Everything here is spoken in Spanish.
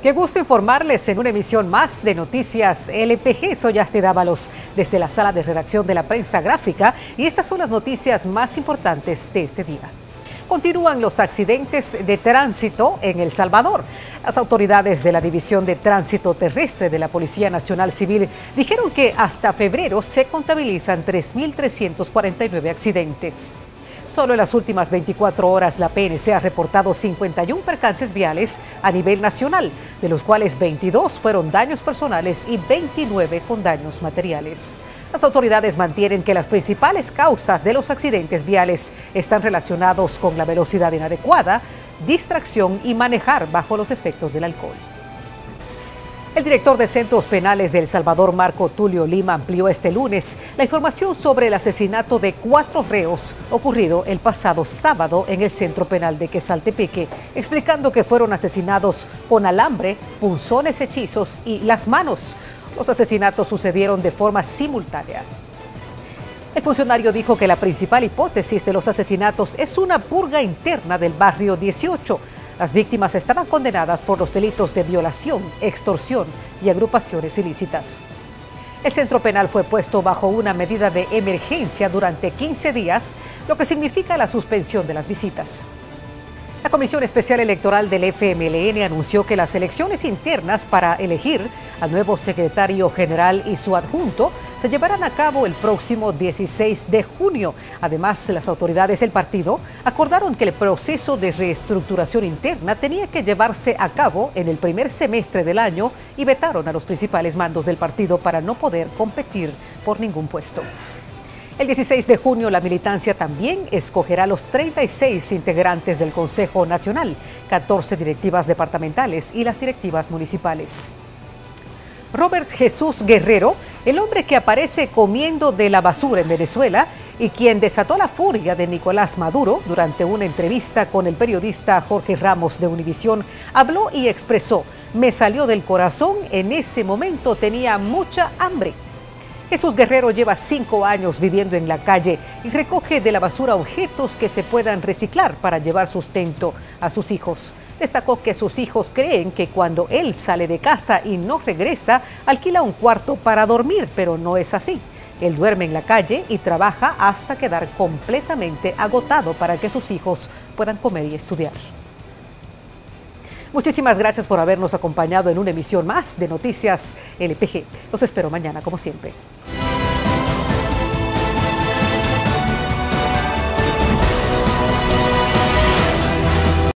Qué gusto informarles en una emisión más de Noticias LPG. Soy Astrid Ábalos desde la sala de redacción de la prensa gráfica y estas son las noticias más importantes de este día. Continúan los accidentes de tránsito en El Salvador. Las autoridades de la División de Tránsito Terrestre de la Policía Nacional Civil dijeron que hasta febrero se contabilizan 3.349 accidentes. Solo en las últimas 24 horas la PNC ha reportado 51 percances viales a nivel nacional, de los cuales 22 fueron daños personales y 29 con daños materiales. Las autoridades mantienen que las principales causas de los accidentes viales están relacionados con la velocidad inadecuada, distracción y manejar bajo los efectos del alcohol. El director de Centros Penales de El Salvador, Marco Tulio Lima, amplió este lunes la información sobre el asesinato de 4 reos ocurrido el pasado sábado en el Centro Penal de Quezaltepeque, explicando que fueron asesinados con alambre, punzones hechizos y las manos. Los asesinatos sucedieron de forma simultánea. El funcionario dijo que la principal hipótesis de los asesinatos es una purga interna del barrio 18. Las víctimas estaban condenadas por los delitos de violación, extorsión y agrupaciones ilícitas. El centro penal fue puesto bajo una medida de emergencia durante 15 días, lo que significa la suspensión de las visitas. La Comisión Especial Electoral del FMLN anunció que las elecciones internas para elegir al nuevo secretario general y su adjunto se llevarán a cabo el próximo 16 de junio. Además, las autoridades del partido acordaron que el proceso de reestructuración interna tenía que llevarse a cabo en el primer semestre del año y vetaron a los principales mandos del partido para no poder competir por ningún puesto. El 16 de junio la militancia también escogerá los 36 integrantes del Consejo Nacional, 14 directivas departamentales y las directivas municipales. Robert Jesús Guerrero, el hombre que aparece comiendo de la basura en Venezuela y quien desató la furia de Nicolás Maduro durante una entrevista con el periodista Jorge Ramos de Univisión, habló y expresó: "Me salió del corazón, en ese momento tenía mucha hambre". Jesús Guerrero lleva 5 años viviendo en la calle y recoge de la basura objetos que se puedan reciclar para llevar sustento a sus hijos. Destacó que sus hijos creen que cuando él sale de casa y no regresa, alquila un cuarto para dormir, pero no es así. Él duerme en la calle y trabaja hasta quedar completamente agotado para que sus hijos puedan comer y estudiar. Muchísimas gracias por habernos acompañado en una emisión más de Noticias LPG. Los espero mañana, como siempre.